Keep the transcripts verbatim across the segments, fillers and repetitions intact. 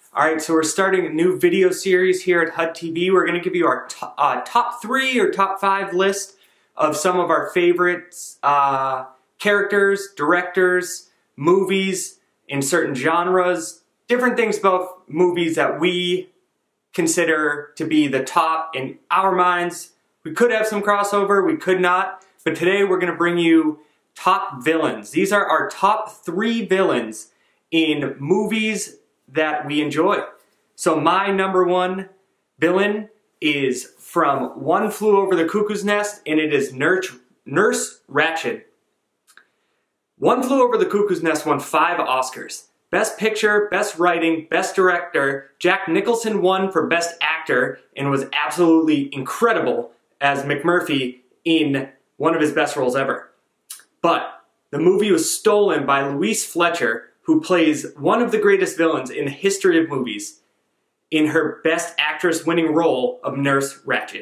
Alright, so we're starting a new video series here at H U D T V. We're going to give you our to uh, top three or top five list of some of our favorite uh, characters, directors, movies in certain genres, different things about movies that we consider to be the top in our minds. We could have some crossover, we could not, but today we're going to bring you top villains. These are our top three villains in movies that we enjoy. So my number one villain is from One Flew Over the Cuckoo's Nest, and it is Nurse, Nurse Ratched. One Flew Over the Cuckoo's Nest won five Oscars. Best Picture, Best Writing, Best Director. Jack Nicholson won for Best Actor and was absolutely incredible as McMurphy in one of his best roles ever. But the movie was stolen by Louise Fletcher, who plays one of the greatest villains in the history of movies, in her Best Actress winning role of Nurse Ratched.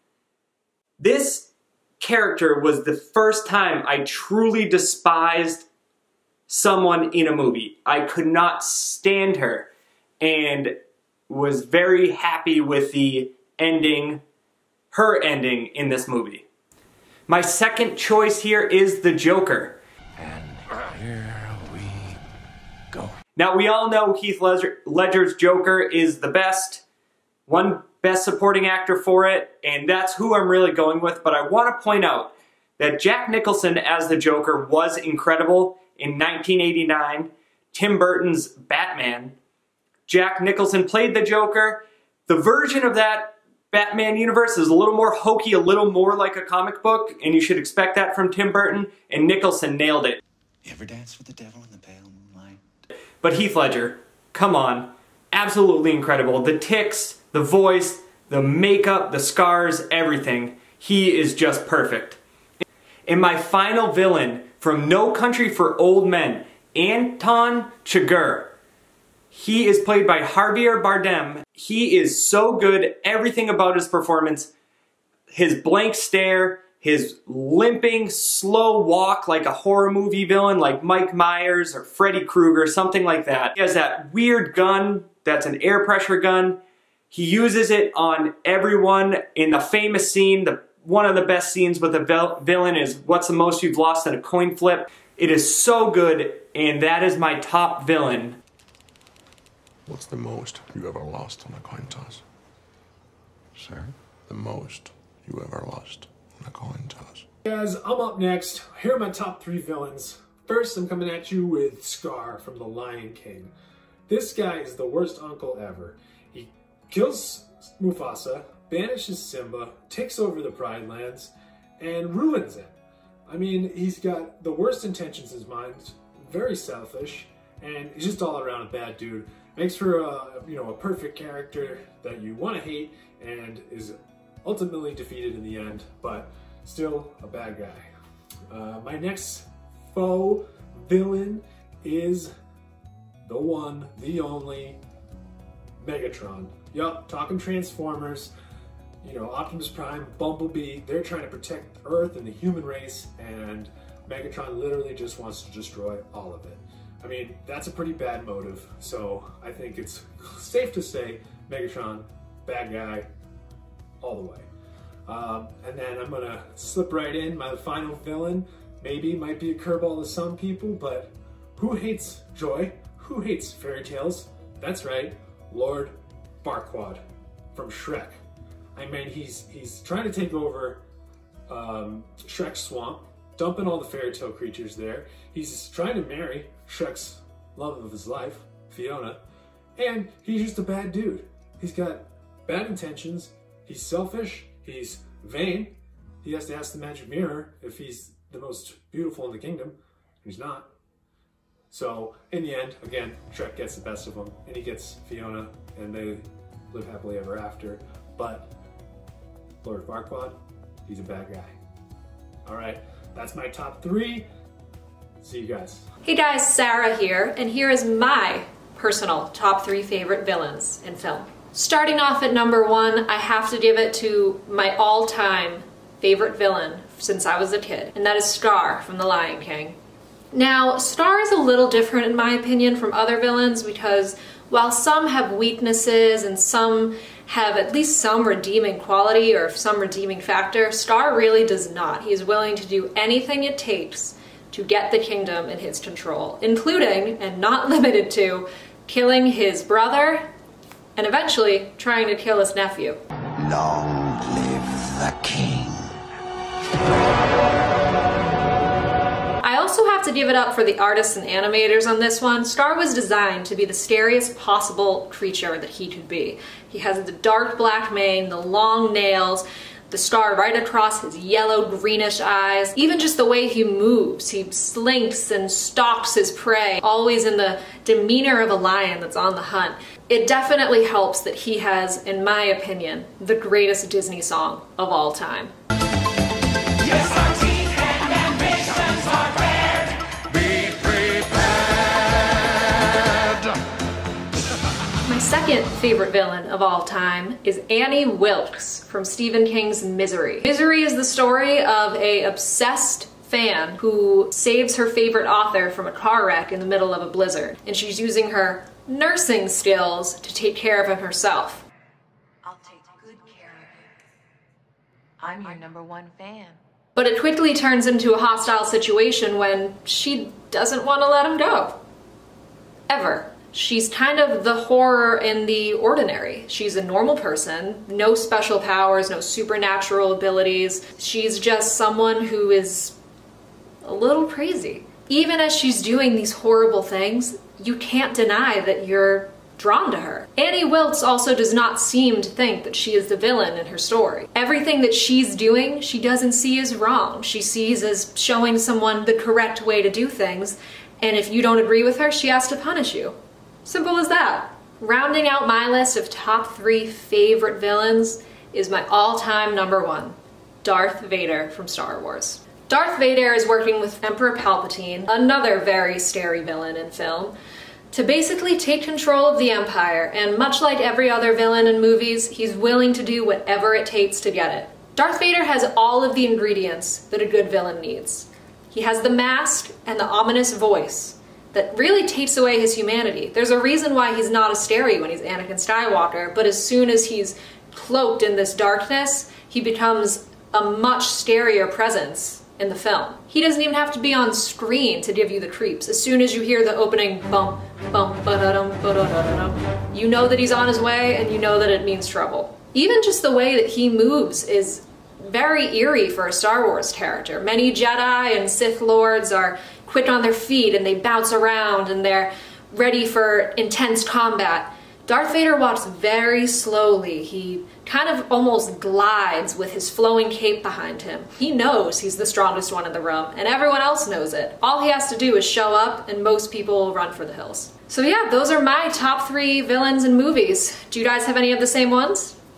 This character was the first time I truly despised someone in a movie. I could not stand her and was very happy with the ending, her ending in this movie. My second choice here is the Joker. And here we go. Now we all know Heath Ledger, Ledger's Joker is the best, one best supporting actor for it, and that's who I'm really going with, but I want to point out that Jack Nicholson as the Joker was incredible in nineteen eighty-nine, Tim Burton's Batman. Jack Nicholson played the Joker. The version of that Batman universe is a little more hokey, a little more like a comic book, and you should expect that from Tim Burton, and Nicholson nailed it. You ever dance with the devil in the pale moonlight? But Heath Ledger, come on, absolutely incredible. The tics, the voice, the makeup, the scars, everything. He is just perfect. And my final villain from No Country for Old Men, Anton Chigurh. He is played by Javier Bardem. He is so good, everything about his performance, his blank stare, his limping, slow walk like a horror movie villain like Mike Myers or Freddy Krueger, something like that. He has that weird gun that's an air pressure gun. He uses it on everyone in the famous scene. The, one of the best scenes with a villain is What's the Most You've Lost in a Coin Flip. It is so good, and that is my top villain. What's the most you ever lost on a coin toss? Sir? The most you ever lost on a coin toss. Guys, I'm up next. Here are my top three villains. First, I'm coming at you with Scar from The Lion King. This guy is the worst uncle ever. He kills Mufasa, banishes Simba, takes over the Pride Lands, and ruins it. I mean, he's got the worst intentions in his mind, very selfish, and he's just all around a bad dude. Makes for a, you know, a perfect character that you want to hate and is ultimately defeated in the end, but still a bad guy. Uh, my next faux villain is the one, the only, Megatron. Yup, talking Transformers, you know, Optimus Prime, Bumblebee, they're trying to protect Earth and the human race, and Megatron literally just wants to destroy all of it. I mean, that's a pretty bad motive, so I think it's safe to say Megatron, bad guy, all the way. Um, and then I'm gonna slip right in, my final villain, maybe might be a curveball to some people, but who hates joy? Who hates fairy tales? That's right, Lord Farquaad from Shrek. I mean, he's, he's trying to take over um, Shrek's swamp, dumping all the fairy tale creatures there. He's trying to marry Shrek's love of his life, Fiona, and he's just a bad dude. He's got bad intentions, he's selfish, he's vain, he has to ask the magic mirror if he's the most beautiful in the kingdom. He's not. So, in the end, again, Shrek gets the best of him, and he gets Fiona, and they live happily ever after. But Lord Farquaad, he's a bad guy. Alright, that's my top three. See you guys. Hey guys, Sarah here, and here is my personal top three favorite villains in film. Starting off at number one, I have to give it to my all-time favorite villain since I was a kid, and that is Scar from The Lion King. Now, Scar is a little different in my opinion from other villains because While some have weaknesses and some have at least some redeeming quality or some redeeming factor, Scar really does not. He's willing to do anything it takes to get the kingdom in his control, including, and not limited to, killing his brother and eventually trying to kill his nephew. Long live the king. I also have to give it up for the artists and animators on this one. Scar was designed to be the scariest possible creature that he could be. He has the dark black mane, the long nails, the scar right across his yellow greenish eyes. Even just the way he moves, he slinks and stalks his prey, always in the demeanor of a lion that's on the hunt. It definitely helps that he has, in my opinion, the greatest Disney song of all time. Yes, our teeth and ambitions are bared. Be prepared. My second favorite villain of all time is Annie Wilkes from Stephen King's Misery. Misery is the story of an obsessed fan who saves her favorite author from a car wreck in the middle of a blizzard, and she's using her nursing skills to take care of him herself. I'll take good care of you. I'm your number one fan. But it quickly turns into a hostile situation when she doesn't want to let him go. Ever. She's kind of the horror in the ordinary. She's a normal person, no special powers, no supernatural abilities. She's just someone who is a little crazy. Even as she's doing these horrible things, you can't deny that you're drawn to her. Annie Wilkes also does not seem to think that she is the villain in her story. Everything that she's doing, she doesn't see as wrong. She sees as showing someone the correct way to do things, and if you don't agree with her, she has to punish you. Simple as that. Rounding out my list of top three favorite villains is my all-time number one, Darth Vader from Star Wars. Darth Vader is working with Emperor Palpatine, another very scary villain in film, to basically take control of the Empire, and much like every other villain in movies, he's willing to do whatever it takes to get it. Darth Vader has all of the ingredients that a good villain needs. He has the mask and the ominous voice that really takes away his humanity. There's a reason why he's not as scary when he's Anakin Skywalker, but as soon as he's cloaked in this darkness, he becomes a much scarier presence in the film. He doesn't even have to be on screen to give you the creeps. As soon as you hear the opening bum, bum, ba-da-dum, ba-da-da-da-dum, you know that he's on his way and you know that it means trouble. Even just the way that he moves is very eerie for a Star Wars character. Many Jedi and Sith Lords are quick on their feet and they bounce around and they're ready for intense combat. Darth Vader walks very slowly. He kind of almost glides with his flowing cape behind him. He knows he's the strongest one in the room, and everyone else knows it. All he has to do is show up, and most people will run for the hills. So yeah, those are my top three villains in movies. Do you guys have any of the same ones?